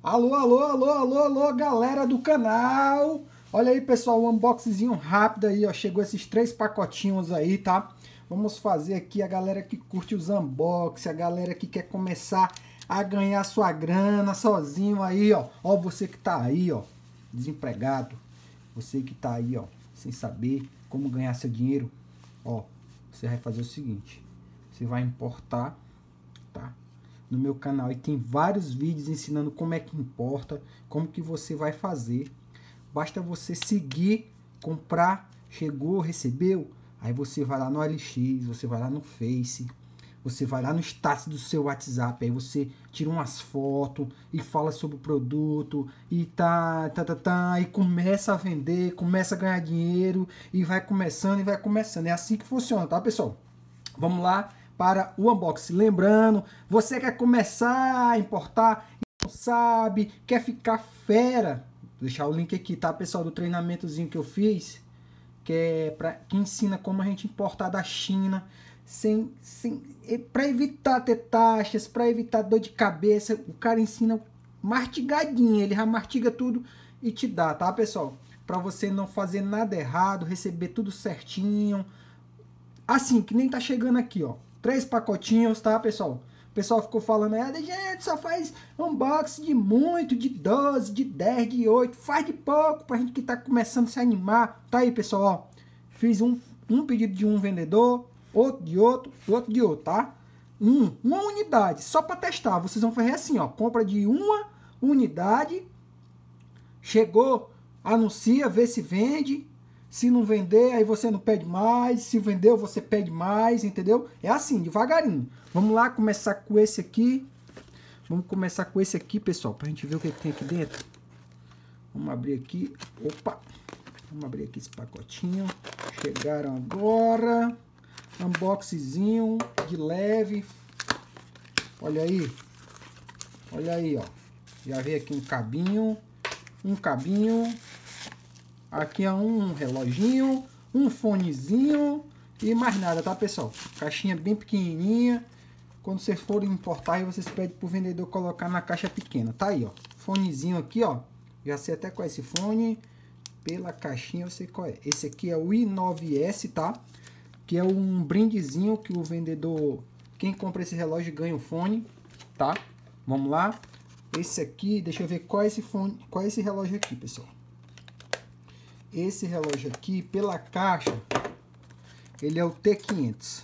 Alô, alô, alô, alô, alô, galera do canal. Olha aí, pessoal, um unboxzinho rápido aí, ó. Chegou esses 3 pacotinhos aí, tá? Vamos fazer aqui a galera que curte os unboxing, a galera que quer começar a ganhar sua grana sozinho aí, ó. Ó, você que tá aí, ó, desempregado. Você que tá aí, ó, sem saber como ganhar seu dinheiro. Ó, você vai fazer o seguinte. Você vai importar, tá? No meu canal e tem vários vídeos ensinando como é que importa, como que você vai fazer. Basta você seguir, comprar, chegou, recebeu, aí você vai lá no OLX, você vai lá no Face, você vai lá no status do seu WhatsApp, aí você tira umas fotos e fala sobre o produto e e começa a vender, começa a ganhar dinheiro e vai começando e vai começando. É assim que funciona, tá, pessoal? Vamos lá para o unboxing. Lembrando, você quer começar a importar e não sabe, quer ficar fera, vou deixar o link aqui, tá, pessoal, do treinamentozinho que eu fiz, que ensina como a gente importar da China para evitar ter taxas, para evitar dor de cabeça. O cara ensina mastigadinho, ele já mastiga tudo e te dá, tá, pessoal? Para você não fazer nada errado, receber tudo certinho. Assim, que nem tá chegando aqui, ó. 3 pacotinhos, tá, pessoal? O pessoal ficou falando, gente, só faz unboxing de muito, de 12, de 10, de 8. Faz de pouco pra gente que tá começando a se animar. Tá aí, pessoal, ó. Fiz um pedido de um vendedor, outro de outro, outro de outro, tá? Uma unidade, só pra testar. Vocês vão fazer assim, ó. Compra de uma unidade. Chegou, anuncia, vê se vende. Se não vender, aí você não pede mais. Se vendeu, você pede mais, entendeu? É assim, devagarinho. Vamos lá começar com esse aqui. Vamos começar com esse aqui, pessoal, pra gente ver o que tem aqui dentro. Vamos abrir aqui. Opa! Vamos abrir aqui esse pacotinho. Chegaram agora. Unboxzinho de leve. Olha aí. Olha aí, ó. Já veio aqui um cabinho. Um cabinho. Aqui é um reloginho, um fonezinho e mais nada, tá, pessoal? Caixinha bem pequenininha. Quando vocês forem importar, aí vocês pedem pro vendedor colocar na caixa pequena. Tá aí, ó. Fonezinho aqui, ó. Já sei até qual é esse fone. Pela caixinha eu sei qual é. Esse aqui é o i9S, tá? Que é um brindezinho que o vendedor... Quem compra esse relógio ganha um fone, tá? Vamos lá. Esse aqui, deixa eu ver qual é esse fone, qual é esse relógio aqui, pessoal. Esse relógio aqui, pela caixa, ele é o T500.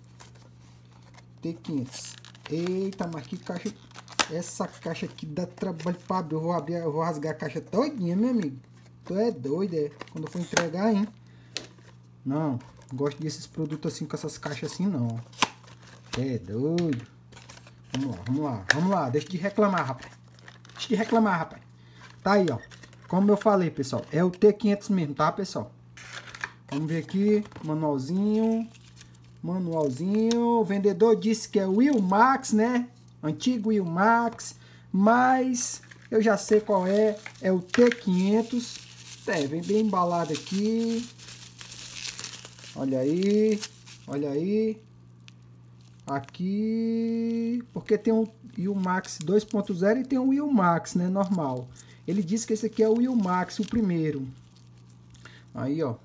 T500. Eita, mas que caixa... Essa caixa aqui dá trabalho para abrir. Eu vou abrir, eu vou rasgar a caixa todinha, meu amigo. Tu é doido, é? Quando eu for entregar, hein? Não, gosto desses produtos assim, com essas caixas assim, não. É doido. Vamos lá, vamos lá, vamos lá. Deixa de reclamar, rapaz. Deixa de reclamar, rapaz. Tá aí, ó. Como eu falei, pessoal, é o T500 mesmo, tá, pessoal? Vamos ver aqui, manualzinho. Manualzinho. O vendedor disse que é o Wilmax, né? Antigo Wilmax. Mas eu já sei qual é. É o T500. É, vem bem embalado aqui. Olha aí. Olha aí. Aqui. Porque tem um Wilmax 2.0 e tem um Wilmax, né? Normal. Ele disse que esse aqui é o Wilmax, o primeiro. Aí, ó.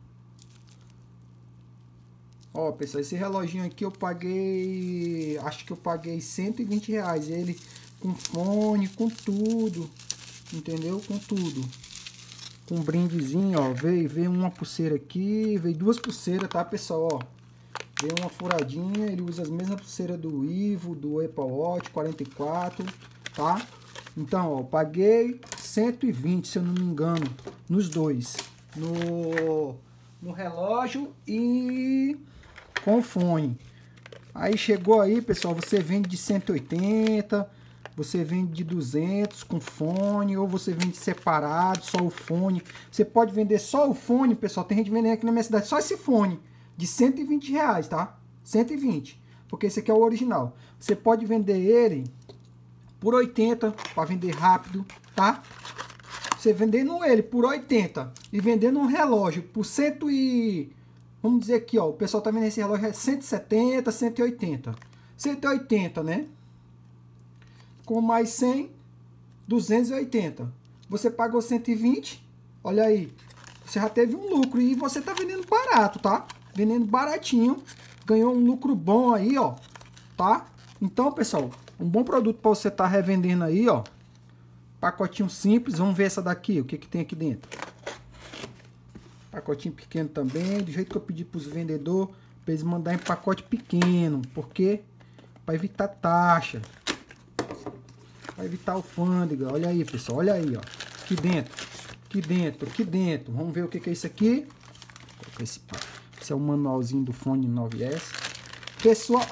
Ó, pessoal, esse reloginho aqui eu paguei... Acho que eu paguei R$120. Ele com fone, com tudo. Entendeu? Com tudo. Com um brindezinho, ó. Veio uma pulseira aqui. Veio 2 pulseiras, tá, pessoal? Ó. Veio uma furadinha. Ele usa as mesmas pulseiras do Ivo, do Apple Watch 44, tá? Então, ó, eu paguei 120, se eu não me engano, nos dois. No relógio e com o fone. Aí chegou aí, pessoal, você vende de 180, você vende de 200 com fone, ou você vende separado, só o fone. Você pode vender só o fone, pessoal. Tem gente vendendo aqui na minha cidade só esse fone, de R$120, tá? 120, porque esse aqui é o original. Você pode vender ele por 80, para vender rápido, tá? Você vendendo ele por 80 e vendendo um relógio por 100 e... Vamos dizer aqui, ó, o pessoal tá vendo esse relógio é 170, 180. 180, né? Com mais 100, 280. Você pagou 120, olha aí. Você já teve um lucro e você tá vendendo barato, tá? Vendendo baratinho. Ganhou um lucro bom aí, ó, tá? Então, pessoal, um bom produto para você estar revendendo aí, ó. Pacotinho simples. Vamos ver essa daqui, o que que tem aqui dentro. Pacotinho pequeno também, do jeito que eu pedi para os vendedores, para eles mandarem em pacote pequeno, porque para evitar taxa, para evitar alfândega. Olha aí, pessoal, olha aí, ó, aqui dentro, aqui dentro, aqui dentro. Vamos ver o que que é isso aqui. Esse é o manualzinho do fone 9S. Pessoal,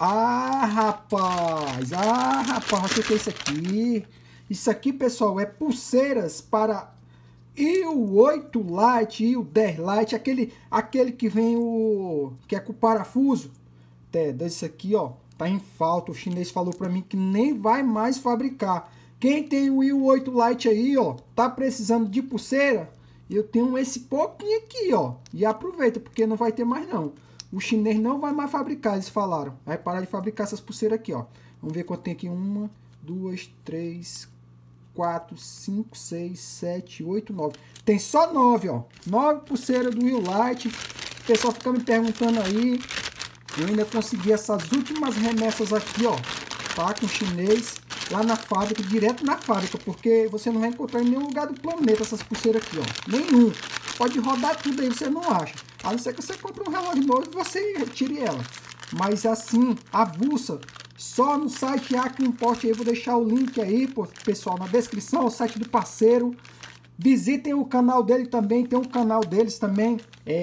rapaz, o que é isso aqui? Isso aqui, pessoal, é pulseiras para e o 8 Lite e o 10 Lite, aquele que vem que é com parafuso. Desse aqui, ó, tá em falta. O chinês falou para mim que nem vai mais fabricar. Quem tem o i 8 Lite aí, ó, tá precisando de pulseira? Eu tenho esse pouquinho aqui, ó. E aproveita, porque não vai ter mais não. O chinês não vai mais fabricar, eles falaram. Vai parar de fabricar essas pulseiras aqui, ó. Vamos ver quanto tem aqui. 1, 2, 3, 4, 5, 6, 7, 8, 9. Tem só 9, ó. 9 pulseiras do Will Light. O pessoal fica me perguntando aí. Eu ainda consegui essas últimas remessas aqui, ó. Tá? Com chinês. Lá na fábrica, direto na fábrica. Porque você não vai encontrar em nenhum lugar do planeta essas pulseiras aqui, ó. Nenhum. Pode rodar tudo aí, você não acha. A não ser que você compre um relógio novo e você retire ela. Mas assim, avulsa. Só no site Acre Import aí, vou deixar o link aí, pessoal, na descrição, o site do parceiro. Visitem o canal dele também, tem um canal deles também,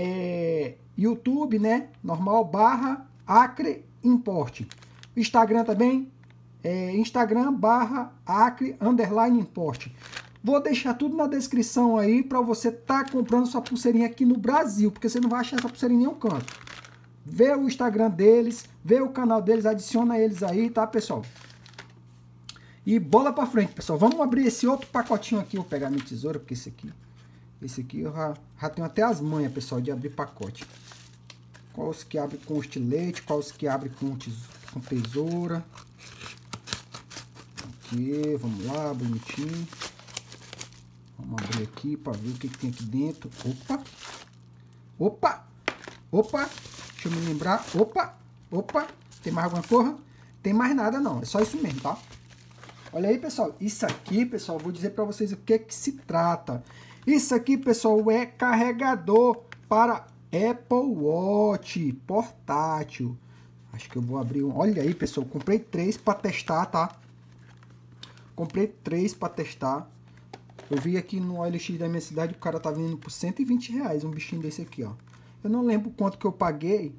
YouTube, né? Normal / Acre Import. Instagram também, Instagram / Acre _Import. Vou deixar tudo na descrição aí para você estar comprando sua pulseirinha aqui no Brasil, porque você não vai achar essa pulseirinha em nenhum canto. Vê o Instagram deles, vê o canal deles, adiciona eles aí, tá, pessoal? E bola pra frente, pessoal. Vamos abrir esse outro pacotinho aqui. Vou pegar minha tesoura, porque esse aqui eu já tenho até as manhas, pessoal, de abrir pacote. Quais que abre com estilete, quais que abre com tesoura. Aqui, vamos lá, bonitinho. Vamos abrir aqui para ver o que tem aqui dentro. Opa! Opa! Opa! Deixa eu me lembrar. Opa! Opa! Tem mais alguma coisa? Tem mais nada não. É só isso mesmo, tá? Olha aí, pessoal. Isso aqui, pessoal, vou dizer para vocês o que se trata. Isso aqui, pessoal, é carregador para Apple Watch portátil. Acho que eu vou abrir um. Olha aí, pessoal. Comprei 3 para testar, tá? Comprei 3 para testar. Eu vi aqui no OLX da minha cidade, o cara tá vendendo por R$120 um bichinho desse aqui, ó. Eu não lembro quanto que eu paguei,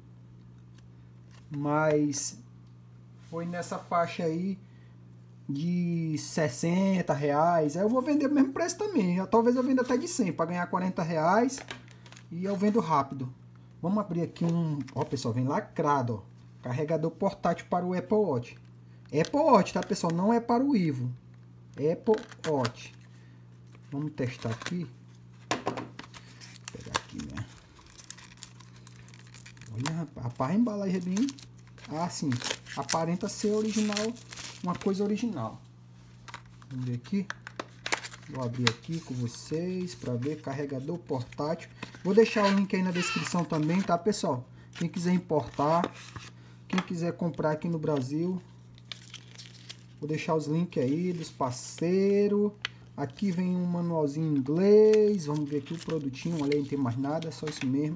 mas foi nessa faixa aí de R$60. Aí eu vou vender o mesmo preço também. Talvez eu venda até de 100 para ganhar R$40 e eu vendo rápido. Vamos abrir aqui um... Ó, pessoal, vem lacrado, ó. Carregador portátil para o Apple Watch. Apple Watch, tá, pessoal? Não é para o Ivo. Apple Watch. Vamos testar aqui. Vou pegar aqui, né? Olha, rapaz, a embalagem é bem... Ah, sim. Aparenta ser original. Uma coisa original. Vamos ver aqui. Vou abrir aqui com vocês para ver. Carregador portátil. Vou deixar o link aí na descrição também, tá, pessoal? Quem quiser importar. Quem quiser comprar aqui no Brasil. Vou deixar os links aí dos parceiros. Aqui vem um manualzinho em inglês. Vamos ver aqui o produtinho. Olha aí, não tem mais nada. É só isso mesmo.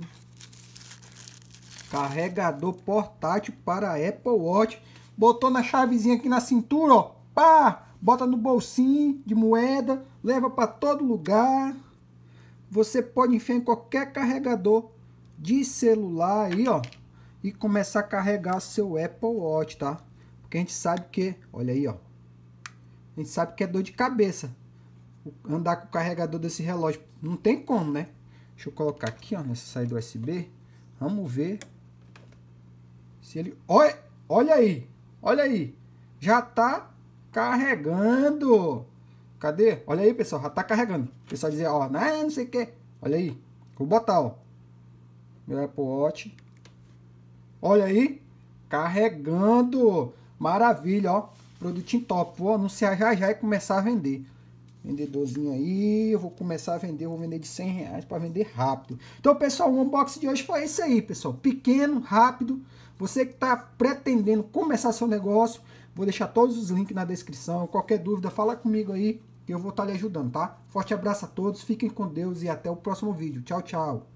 Carregador portátil para Apple Watch. Botou na chavezinha aqui na cintura, ó. Pá! Bota no bolsinho de moeda. Leva para todo lugar. Você pode enfiar em qualquer carregador de celular aí, ó. E começar a carregar seu Apple Watch, tá? Porque a gente sabe que... Olha aí, ó. A gente sabe que é dor de cabeça. Andar com o carregador desse relógio. Não tem como, né? Deixa eu colocar aqui, ó. Nessa saída USB. Vamos ver. Se ele... Olha aí. Olha aí. Já tá carregando. Cadê? Olha aí, pessoal. Já tá carregando. O pessoal dizer, ó. Não sei o que. Olha aí. Vou botar, ó. Meu Apple Watch. Olha aí. Carregando. Maravilha, ó. Produtinho top. Vou anunciar já já e começar a vender. Vendedorzinho aí, eu vou começar a vender, eu vou vender de R$100 para vender rápido. Então, pessoal, o unboxing de hoje foi esse aí, pessoal. Pequeno, rápido. Você que está pretendendo começar seu negócio, vou deixar todos os links na descrição. Qualquer dúvida, fala comigo aí, que eu vou estar lhe ajudando, tá? Forte abraço a todos, fiquem com Deus e até o próximo vídeo. Tchau, tchau.